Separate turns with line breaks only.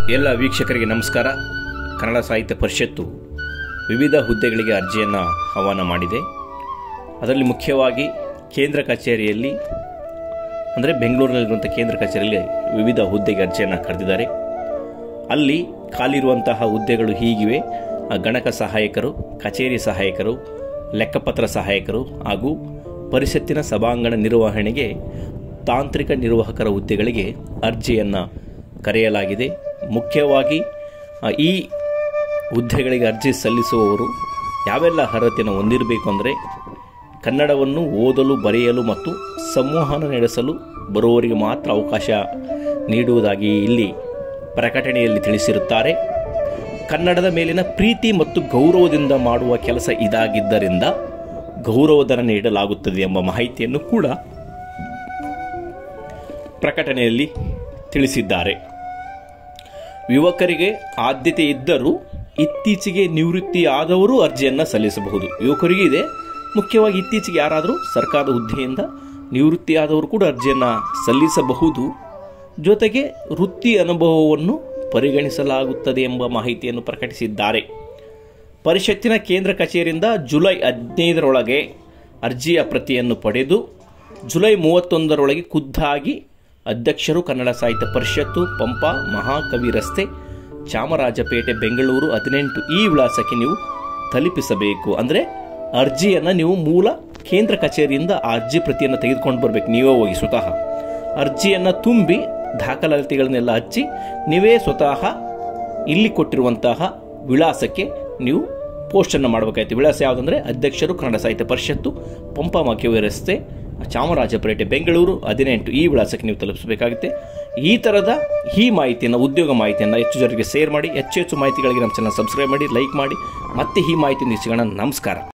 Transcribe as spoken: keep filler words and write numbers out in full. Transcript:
ಎಲ್ಲ ವೀಕ್ಷಕರಿಗೆ ನಮಸ್ಕಾರ. ಕನ್ನಡ ಸಾಹಿತ್ಯ ಪರಿಷತ್ತು ವಿವಿಧ ಹುದ್ದೆಗಳಿಗೆ ಅರ್ಜಿಯನ್ನು ಆಹ್ವಾನ ಮಾಡಿದೆ. ಅದರಲ್ಲಿ ಮುಖ್ಯವಾಗಿ ಕೇಂದ್ರ ಕಚೇರಿಯಲ್ಲಿ ಅಂದರೆ ಬೆಂಗಳೂರಿನಲ್ಲಿರುವಂಥ ಕೇಂದ್ರ ಕಚೇರಿಯಲ್ಲಿ ವಿವಿಧ ಹುದ್ದೆಗೆ ಅರ್ಜಿಯನ್ನು ಕರೆದಿದ್ದಾರೆ. ಅಲ್ಲಿ ಖಾಲಿರುವಂತಹ ಹುದ್ದೆಗಳು ಹೀಗಿವೆ: ಗಣಕ ಸಹಾಯಕರು, ಕಚೇರಿ ಸಹಾಯಕರು, ಲೆಕ್ಕಪತ್ರ ಸಹಾಯಕರು ಹಾಗೂ ಪರಿಷತ್ತಿನ ಸಭಾಂಗಣ ನಿರ್ವಹಣೆಗೆ ತಾಂತ್ರಿಕ ನಿರ್ವಾಹಕರ ಹುದ್ದೆಗಳಿಗೆ ಅರ್ಜಿಯನ್ನು ಕರೆಯಲಾಗಿದೆ. ಮುಖ್ಯವಾಗಿ ಈ ಹುದ್ದೆಗಳಿಗೆ ಅರ್ಜಿ ಸಲ್ಲಿಸುವವರು ಯಾವೆಲ್ಲ ಅರ್ಹತೆಯನ್ನು ಹೊಂದಿರಬೇಕು ಅಂದರೆ, ಕನ್ನಡವನ್ನು ಓದಲು, ಬರೆಯಲು ಮತ್ತು ಸಂವಹನ ನಡೆಸಲು ಬರುವವರಿಗೆ ಮಾತ್ರ ಅವಕಾಶ ನೀಡುವುದಾಗಿ ಇಲ್ಲಿ ಪ್ರಕಟಣೆಯಲ್ಲಿ ತಿಳಿಸಿರುತ್ತಾರೆ. ಕನ್ನಡದ ಮೇಲಿನ ಪ್ರೀತಿ ಮತ್ತು ಗೌರವದಿಂದ ಮಾಡುವ ಕೆಲಸ ಇದಾಗಿದ್ದರಿಂದ ಗೌರವಧನ ನೀಡಲಾಗುತ್ತದೆ ಎಂಬ ಮಾಹಿತಿಯನ್ನು ಕೂಡ ಪ್ರಕಟಣೆಯಲ್ಲಿ ತಿಳಿಸಿದ್ದಾರೆ. ಯುವಕರಿಗೆ ಆದ್ಯತೆ ಇದ್ದರೂ ಇತ್ತೀಚೆಗೆ ನಿವೃತ್ತಿಯಾದವರು ಅರ್ಜಿಯನ್ನು ಸಲ್ಲಿಸಬಹುದು. ಯುವಕರಿಗೆ ಇದೆ, ಮುಖ್ಯವಾಗಿ ಇತ್ತೀಚೆಗೆ ಯಾರಾದರೂ ಸರ್ಕಾರದ ಹುದ್ದೆಯಿಂದ ನಿವೃತ್ತಿಯಾದವರು ಕೂಡ ಅರ್ಜಿಯನ್ನು ಸಲ್ಲಿಸಬಹುದು. ಜೊತೆಗೆ ವೃತ್ತಿ ಅನುಭವವನ್ನು ಪರಿಗಣಿಸಲಾಗುತ್ತದೆ ಎಂಬ ಮಾಹಿತಿಯನ್ನು ಪ್ರಕಟಿಸಿದ್ದಾರೆ. ಪರಿಷತ್ತಿನ ಕೇಂದ್ರ ಕಚೇರಿಯಿಂದ ಜುಲೈ ಹದಿನೈದರೊಳಗೆ ಅರ್ಜಿಯ ಪ್ರತಿಯನ್ನು ಪಡೆದು ಜುಲೈ ಮೂವತ್ತೊಂದರೊಳಗೆ ಖುದ್ದಾಗಿ ಅಧ್ಯಕ್ಷರು, ಕನ್ನಡ ಸಾಹಿತ್ಯ ಪರಿಷತ್ತು, ಪಂಪ, ಮಹಾಕವಿ ರಸ್ತೆ, ಚಾಮರಾಜಪೇಟೆ, ಬೆಂಗಳೂರು ಹದಿನೆಂಟು ಈ ವಿಳಾಸಕ್ಕೆ ನೀವು ತಲುಪಿಸಬೇಕು. ಅಂದರೆ ಅರ್ಜಿಯನ್ನು ನೀವು ಮೂಲ ಕೇಂದ್ರ ಕಚೇರಿಯಿಂದ ಆ ಅರ್ಜಿ ಪ್ರತಿಯನ್ನು ತೆಗೆದುಕೊಂಡು ಬರಬೇಕು. ನೀವೇ ಹೋಗಿ ಸ್ವತಃ ಅರ್ಜಿಯನ್ನು ತುಂಬಿ ದಾಖಲಾತಿಗಳನ್ನೆಲ್ಲ ಹಚ್ಚಿ ನೀವೇ ಸ್ವತಃ ಇಲ್ಲಿ ಕೊಟ್ಟಿರುವಂತಹ ವಿಳಾಸಕ್ಕೆ ನೀವು ಪೋಸ್ಟನ್ನು ಮಾಡಬೇಕಾಯ್ತು. ವಿಳಾಸ ಯಾವುದಂದರೆ ಅಧ್ಯಕ್ಷರು, ಕನ್ನಡ ಸಾಹಿತ್ಯ ಪರಿಷತ್ತು, ಪಂಪ, ಮಹಾಕವಿ ರಸ್ತೆ, ಚಾಮರಾಜಪೇಟೆ, ಬೆಂಗಳೂರು ಹದಿನೆಂಟು ಈ ವಿಳಾಸಕ್ಕೆ ನೀವು ತಲುಪಿಸಬೇಕಾಗುತ್ತೆ. ಈ ಥರದ ಈ ಮಾಹಿತಿಯನ್ನು, ಉದ್ಯೋಗ ಮಾಹಿತಿಯನ್ನು ಹೆಚ್ಚು ಜನರಿಗೆ ಶೇರ್ ಮಾಡಿ. ಹೆಚ್ಚು ಹೆಚ್ಚು ಮಾಹಿತಿಗಳಿಗೆ ನಮ್ಮ ಚಾನಲ್ ಸಬ್ಸ್ಕ್ರೈಬ್ ಮಾಡಿ, ಲೈಕ್ ಮಾಡಿ. ಮತ್ತೆ ಈ ಮಾಹಿತಿಯನ್ನು ಸಿಗೋಣ. ನಮಸ್ಕಾರ.